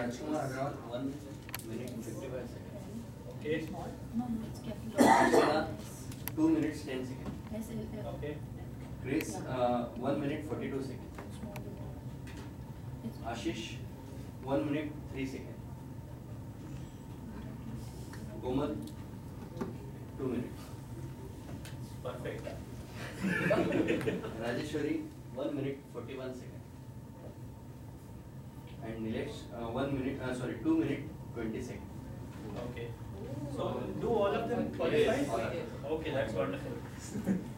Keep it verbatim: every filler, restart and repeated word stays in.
Rajkumar Agrawal, one minute fifty-five seconds. Okay. No, no, it's capital. Archana, two minutes ten seconds. S L F. Okay. Chris, uh, one minute forty-two seconds. It's Ashish, one minute three seconds. Komal, two minutes. Perfect. Rajeshwari, one minute forty-one seconds. And Nilesh, uh, one minute, uh, sorry, two minute twenty seconds. Okay. So do all of them qualify? Yes, all of them. Okay, that's wonderful.